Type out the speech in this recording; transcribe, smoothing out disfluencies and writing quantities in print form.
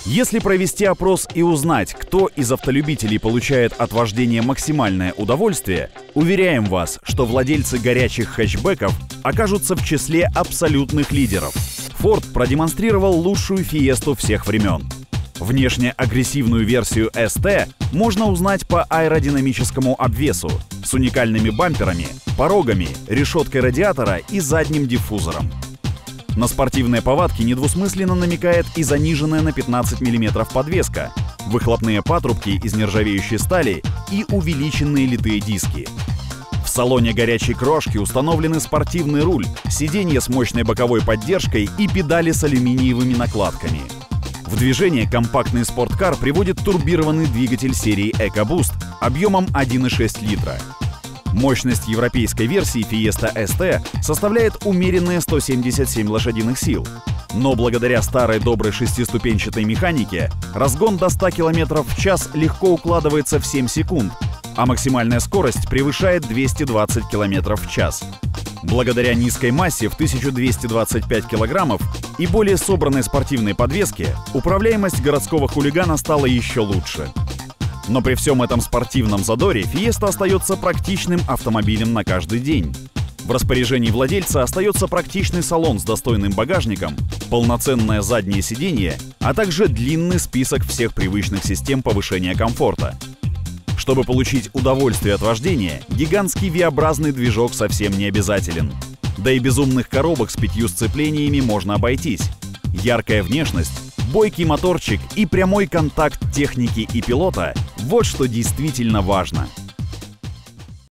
Если провести опрос и узнать, кто из автолюбителей получает от вождения максимальное удовольствие, уверяем вас, что владельцы горячих хэтчбеков окажутся в числе абсолютных лидеров. Ford продемонстрировал лучшую фиесту всех времен. Внешне агрессивную версию ST можно узнать по аэродинамическому обвесу с уникальными бамперами, порогами, решеткой радиатора и задним диффузором. На спортивные повадки недвусмысленно намекает и заниженная на 15 мм подвеска, выхлопные патрубки из нержавеющей стали и увеличенные литые диски. В салоне горячей крошки установлены спортивный руль, сиденье с мощной боковой поддержкой и педали с алюминиевыми накладками. В движение компактный спорткар приводит турбированный двигатель серии EcoBoost объемом 1,6 литра. Мощность европейской версии Fiesta ST составляет умеренные 177 лошадиных сил. Но благодаря старой доброй шестиступенчатой механике разгон до 100 км в час легко укладывается в 7 секунд, а максимальная скорость превышает 220 км в час. Благодаря низкой массе в 1225 кг и более собранной спортивной подвеске управляемость городского хулигана стала еще лучше. Но при всем этом спортивном задоре Fiesta остается практичным автомобилем на каждый день. В распоряжении владельца остается практичный салон с достойным багажником, полноценное заднее сиденье, а также длинный список всех привычных систем повышения комфорта. Чтобы получить удовольствие от вождения, гигантский V-образный движок совсем не обязателен. Да и без умных коробок с 5 сцеплениями можно обойтись. Яркая внешность, бойкий моторчик и прямой контакт техники и пилота – вот что действительно важно.